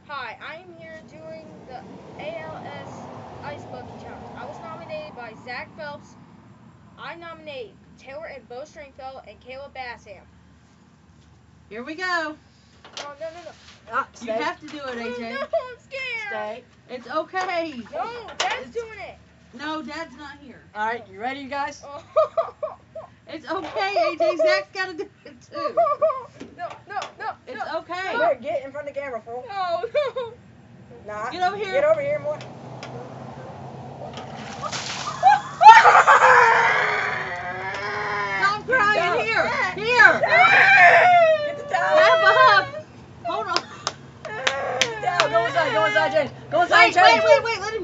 Hi, I am here doing the ALS Ice Bucket Challenge. I was nominated by Zach Phelps. I nominate Taylor and Bo Stringfellow and Caleb Bassham. Here we go. Oh, no. You have to do it, AJ. Oh, no, I'm scared. Stay. It's okay. No, Dad's doing it. No, Dad's not here. All right, you ready, you guys? Oh. It's okay, AJ. Zach's got to do it too. No. It's okay. Here, get in front of the camera, fool. No. Nah. Get over here. Get over here more. Stop crying. Go. Here. Get the towel. Have a hug. Hold on. Get the towel. Go inside, James. Go inside, Wait, James. wait. Let